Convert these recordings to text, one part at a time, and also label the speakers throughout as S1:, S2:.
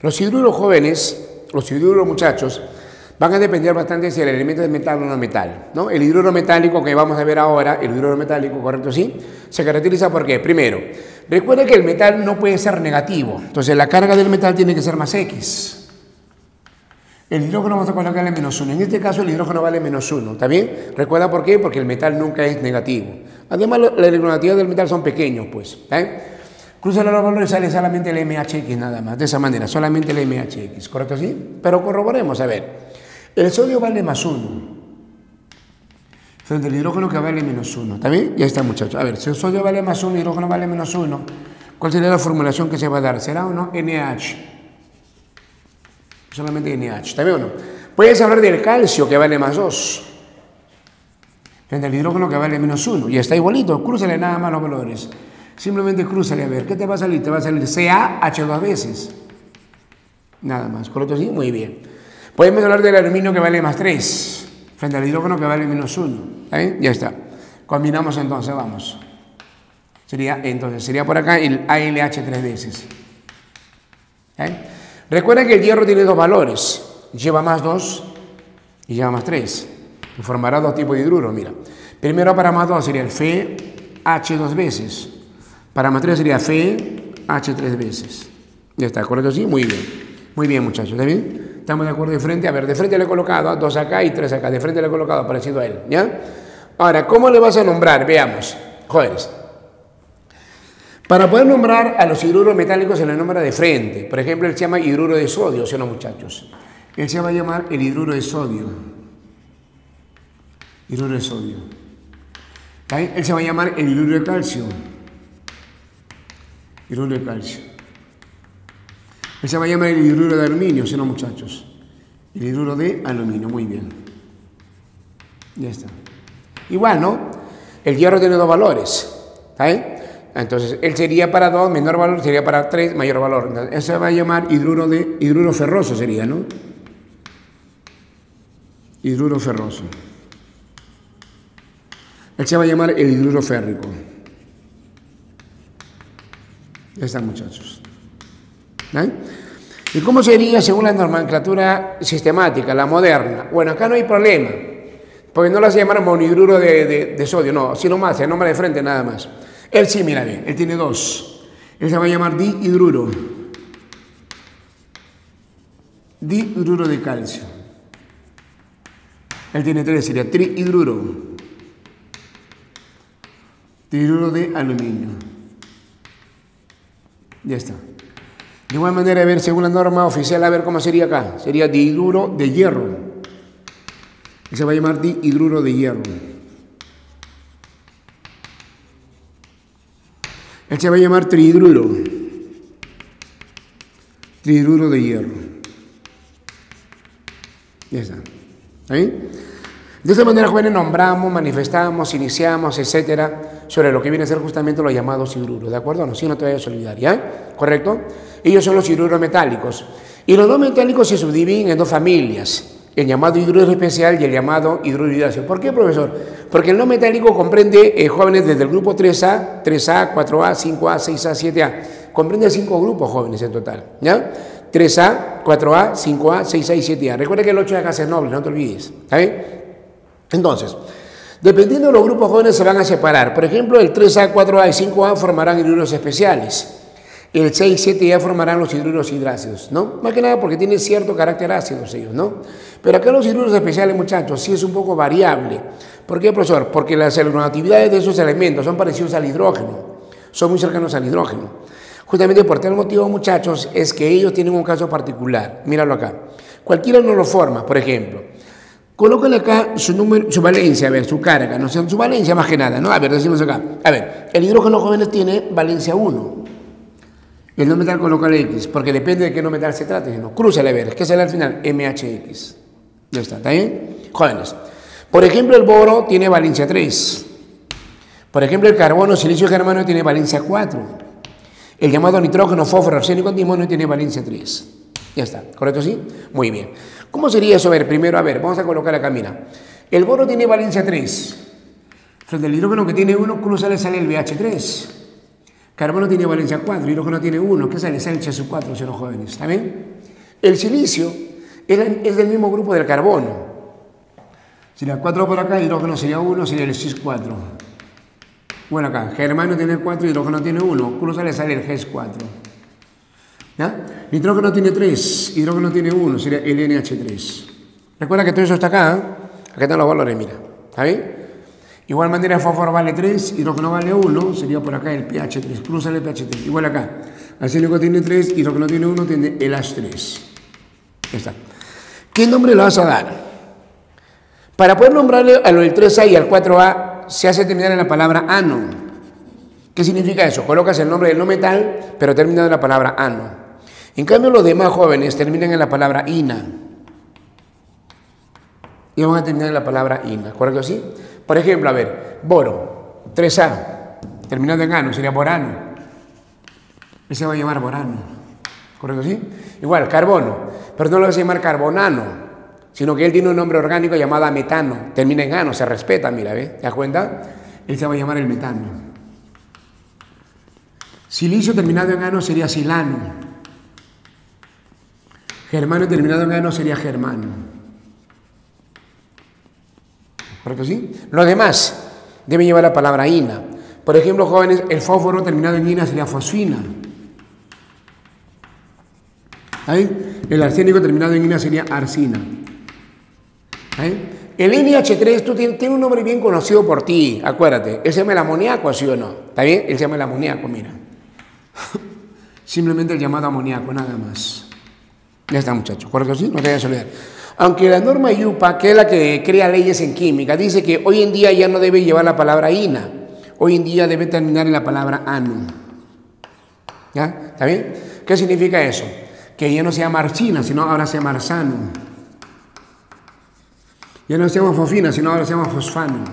S1: Los hidruros jóvenes, los hidruros muchachos, van a depender bastante si el elemento es metal o no metal, ¿no? El hidruro metálico que vamos a ver ahora, el hidruro metálico, ¿correcto? Sí, se caracteriza por qué. Primero, recuerda que el metal no puede ser negativo, entonces la carga del metal tiene que ser más X. El hidrógeno vamos a colocarle -1. En este caso el hidrógeno vale -1, ¿está bien? ¿Recuerda por qué? Porque el metal nunca es negativo. Además, la electronegatividad del metal son pequeños, pues. Cruza los valores y sale solamente el MHX nada más, de esa manera, solamente el MHX, ¿correcto? ¿Sí? Pero corroboremos, a ver. El sodio vale +1 frente al hidrógeno que vale -1, ¿está bien? Ya está, muchachos. A ver, si el sodio vale +1 y el hidrógeno vale -1, ¿cuál sería la formulación que se va a dar? ¿Será o no? NH. Solamente NH, ¿está bien o no? Puedes hablar del calcio que vale +2 frente al hidrógeno que vale -1 y está igualito, crúzale nada más los valores. Simplemente crúzale a ver, ¿qué te va a salir? Te va a salir CaH 2 veces. Nada más, ¿correcto? Sí, muy bien. Podemos hablar del aluminio que vale +3 frente al hidrógeno que vale -1. ¿Está bien? Ya está. Combinamos entonces, vamos. Sería por acá el ALH 3 veces. Recuerda que el hierro tiene dos valores. Lleva +2 y lleva +3. Y formará dos tipos de hidruro, mira. Primero para +2 sería el FeH 2 veces. Para +3 sería FeH 3 veces. Ya está, ¿correcto? Sí, muy bien. Muy bien, muchachos, ¿está bien? ¿Estamos de acuerdo de frente? A ver, de frente le he colocado 2 acá y 3 acá. De frente le he colocado parecido a él, ¿ya? Ahora, ¿cómo le vas a nombrar? Veamos. Jóvenes. Para poder nombrar a los hidruros metálicos se le nombra de frente. Por ejemplo, él se llama hidruro de sodio, ¿sí o no, muchachos? Él se va a llamar el hidruro de sodio. Hidruro de sodio. ¿Está? Él se va a llamar el hidruro de calcio. Hidruro de calcio. Él se va a llamar el hidruro de aluminio, ¿sí o no, muchachos? El hidruro de aluminio, muy bien. Ya está. Igual, ¿no? El hierro tiene dos valores. ¿Está bien? Entonces, él sería para 2, menor valor, sería para 3, mayor valor. Entonces, él se va a llamar hidruro ferroso, sería, ¿no? Hidruro ferroso. Él se va a llamar el hidruro férrico. Ya están, muchachos. ¿Eh? ¿Y cómo sería según la nomenclatura sistemática, la moderna? Bueno, acá no hay problema, porque no las llamaron monhidruro de sodio, no, sino más, se nombra de frente nada más. Él sí, mira bien, él tiene 2. Él se va a llamar dihidruro. Dihidruro de calcio. Él tiene 3, sería trihidruro. Trihidruro de aluminio. Ya está. De igual manera, a ver, según la norma oficial, a ver cómo sería acá. Sería dihidruro de hierro. Él se va a llamar dihidruro de hierro. Él se va a llamar trihidruro. Trihidruro de hierro. Ya está. ¿Sí? De esta manera, jóvenes, nombramos, manifestamos, iniciamos, etcétera, sobre lo que viene a ser justamente los llamados hidruros. ¿De acuerdo? No, si no te vayas a olvidar, ¿ya? ¿Correcto? Ellos son los hidruros metálicos. Y los dos metálicos se subdividen en dos familias. El llamado hidruro especial y el llamado hidruro hidracio. ¿Por qué, profesor? Porque el no metálico comprende, jóvenes, desde el grupo 3A, 4A, 5A, 6A, 7A. Comprende 5 grupos, jóvenes, en total. ¿Ya? 3A, 4A, 5A, 6A y 7A. Recuerda que el 8 de acá es noble, no te olvides. ¿Está bien? Entonces, dependiendo de los grupos jóvenes se van a separar. Por ejemplo, el 3A, 4A y 5A formarán hidruros especiales. El 6 y 7A formarán los hidruros hidráceos, ¿no? Más que nada porque tienen cierto carácter ácidos ellos, ¿no? Pero acá los hidruros especiales, muchachos, sí es un poco variable. ¿Por qué, profesor? Porque las electronegatividades de esos elementos son parecidos al hidrógeno, son muy cercanos al hidrógeno. Justamente por tal motivo, muchachos, es que ellos tienen un caso particular. Míralo acá. Cualquiera no lo forma, por ejemplo. Colócale acá su valencia, a ver, su carga, no sé, su valencia más que nada, ¿no? A ver, decimos acá. A ver, el hidrógeno, jóvenes, tiene valencia 1. El no metal colócale X, porque depende de qué no metal se trate, sino crúzale a ver, ¿qué sale al final? MHX. Ya está, ¿está bien? Jóvenes. Por ejemplo, el boro tiene valencia 3. Por ejemplo, el carbono, silicio germano tiene valencia 4. El llamado nitrógeno, fósforo, arsénico, antimonio tiene valencia 3. Ya está, ¿correcto? ¿Sí? Muy bien. ¿Cómo sería eso? A ver, primero, a ver, vamos a colocar acá, mira. El boro tiene valencia 3. Frente al hidrógeno que tiene 1, crúzale, sale el BH3. Carbono tiene valencia 4, hidrógeno tiene 1. ¿Qué sale? Sale el H4, si no, jóvenes. ¿Está bien? El silicio es del mismo grupo del carbono. Sería 4 por acá, hidrógeno sería 1, sería el cis 4. Bueno, acá, germanio tiene 4, hidrógeno tiene 1. Cruza le sale el ges 4. ¿Ya? Nitrógeno tiene 3, hidrógeno tiene 1, sería el NH3. Recuerda que todo eso está acá, ¿eh? Acá están los valores, mira. ¿Está bien? Igual manera, el fósforo vale 3, hidrógeno vale 1, sería por acá el pH3. Cruza el pH3. Igual acá. Arsénico tiene 3, hidrógeno tiene 1, tiene el H3. Ya está. ¿Qué nombre le vas a dar? Para poder nombrarle a lo del 3A y al 4A, se hace terminar en la palabra ano. ¿Qué significa eso? Colocas el nombre del no metal, pero terminado en la palabra ano. En cambio, los demás jóvenes terminan en la palabra ina. Y van a terminar en la palabra ina, ¿correcto? ¿Sí? Por ejemplo, a ver, boro, 3A, terminando en ano, sería borano. Ese va a llamar borano, ¿correcto? ¿Sí? Igual, carbono, pero no lo vas a llamar carbonano, sino que él tiene un nombre orgánico llamado metano, termina en ano, se respeta, mira, ¿ves? ¿Te das cuenta? Él se va a llamar el metano. Silicio terminado en ano sería silano. Germanio terminado en ano sería germano. ¿Correcto? ¿Sí? Los demás deben llevar la palabra ina. Por ejemplo, jóvenes, el fósforo terminado en ina sería fosfina. ¿Ahí? El arsénico terminado en ina sería arsina. ¿Ahí? El NH3 tiene un nombre bien conocido por ti, acuérdate. Él se llama el amoníaco, ¿sí o no? ¿Está bien? Él se llama el amoníaco, mira. Simplemente el llamado amoníaco, nada más. Ya está, muchachos, ¿correcto? ¿Sí? No te vayas a olvidar. Aunque la norma IUPAC, que es la que crea leyes en química, dice que hoy en día ya no debe llevar la palabra ina. Hoy en día debe terminar en la palabra ano. ¿Ya? ¿Está bien? ¿Qué significa eso? Que ya no se llama arsina, sino ahora se llama arsano. Ya no se llama fosfina, sino ahora se llama fosfano.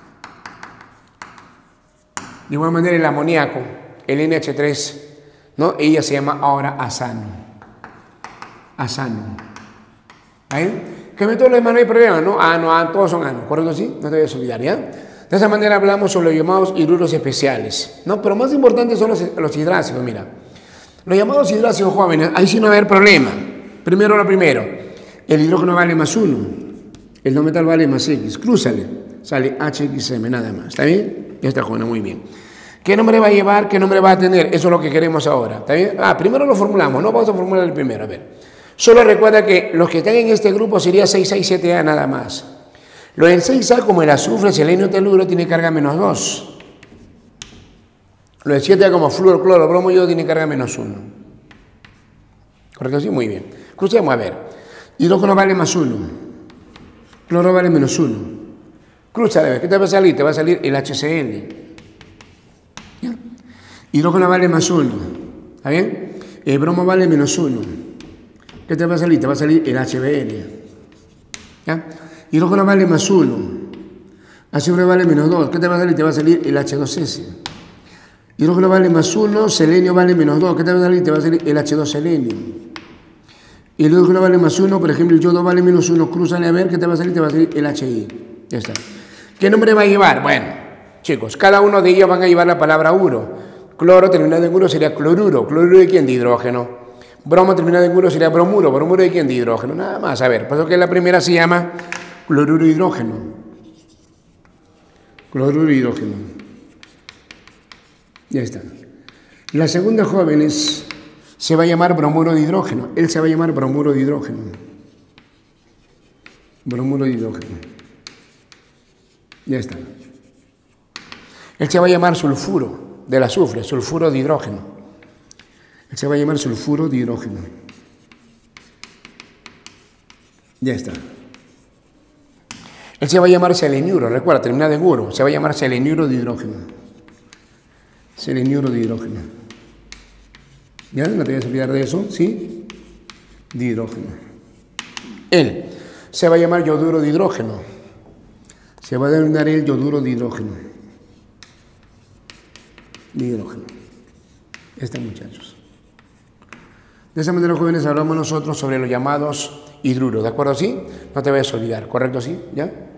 S1: De igual manera el amoníaco, el NH3, ¿no? Ella se llama ahora asano. Asano. ¿Ahí? Que me todo lo demás no hay problema, ¿no? Ano, todos son ano, ¿correcto? ¿Sí? No te debes olvidar, ¿ya? De esa manera hablamos sobre los llamados hidruros especiales, ¿no? Pero más importantes son los hidrácidos, mira. Los llamados hidrácidos jóvenes, ahí sí no va a haber problema. Primero lo primero, el hidrógeno vale más 1, el no metal vale más X, crúzale, sale HXM, nada más, ¿está bien? Ya está, joven, muy bien. ¿Qué nombre va a llevar? ¿Qué nombre va a tener? Eso es lo que queremos ahora, ¿está bien? Primero lo formulamos, no vamos a formular el primero, a ver. Solo recuerda que los que están en este grupo sería 6A y 7A nada más. Lo del 6A, como el azufre, selenio, teluro, tiene carga menos 2. Lo del 7A, como flúor, cloro, bromo, yodo, tiene carga menos 1. ¿Correcto? Sí, muy bien. Crucemos a ver. Hidrógeno vale más 1. Cloro vale menos 1. Crúzale a ver, ¿qué te va a salir? Te va a salir el HCl. ¿Ya? Hidrógeno vale más 1. ¿Está bien? El bromo vale menos 1. ¿Qué te va a salir? Te va a salir el HBl. ¿Ya? Hidrógeno vale más 1. Azufre vale menos 2. ¿Qué te va a salir? Te va a salir el H2S. Hidrógeno vale más 1. Selenio vale menos 2. ¿Qué te va a salir? Te va a salir el H2 selenio. Y el hidrógeno vale más 1. Por ejemplo, el yodo vale menos 1. Crúzale a ver. ¿Qué te va a salir? Te va a salir el HI. Ya está. ¿Qué nombre va a llevar? Bueno, chicos, cada uno de ellos van a llevar la palabra uro. Cloro terminado en uro sería cloruro. ¿Cloruro de quién? De hidrógeno. Bromo terminado en uro sería bromuro. ¿Bromuro de quién? De hidrógeno. Nada más. A ver, por eso que la primera se llama cloruro hidrógeno. Cloruro hidrógeno. Ya está. La segunda, jóvenes, se va a llamar bromuro de hidrógeno. Él se va a llamar bromuro de hidrógeno. Bromuro de hidrógeno. Ya está. Él se va a llamar sulfuro del azufre, sulfuro de hidrógeno. Él se va a llamar sulfuro de hidrógeno. Ya está. Él se va a llamar seleniuro, recuerda, terminado en uro. Se va a llamar seleniuro de hidrógeno. Seleniuro de hidrógeno. ¿Ya? No te vas a olvidar de eso, ¿sí? De hidrógeno. Él se va a llamar yoduro de hidrógeno. Se va a denominar el yoduro de hidrógeno. De hidrógeno. Ya está, muchachos. De esa manera, jóvenes, hablamos nosotros sobre los llamados hidruros, ¿de acuerdo? ¿Sí? No te vayas a olvidar, ¿correcto? ¿Sí? ¿Ya?